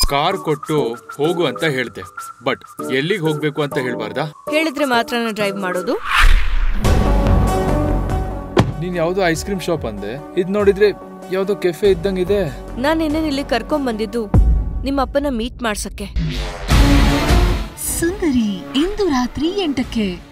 Car ಕೊಟ್ಟು ಹೋಗು ಅಂತ ಹೇಳ್ದೆ, ಬಟ್ ಎಲ್ಲಿಗೆ ಹೋಗ್ಬೇಕು ಅಂತ ಹೇಳ್ಬಾರ್ದಾ? ಹೇಳಿದ್ರೆ ಮಾತ್ರ ಡ್ರೈವ್ ಮಾಡೋದು? ನೀನ್ ಯಾವ್ದೋ ಐಸ್ ಕ್ರೀಮ್ ಶಾಪ್ ಅಂದೆ, ಇದ್ ನೋಡಿದ್ರೆ ಯಾವ್ದೋ ಕೆಫೆ ಇದ್ದಂಗಿದೆ. ನಾನ್ ನಿನ್ನ ಇಲ್ಲಿ ಕರ್ಕೊಂಡ್ ಬಂದಿದ್ದು ನಿಮ್ಮ ಅಪ್ಪನ ಮೀಟ್ ಮಾಡ್ಸಕ್ಕೆ. ಸುಂದರಿ ಇಂದು ರಾತ್ರಿ 8ಕ್ಕೆ.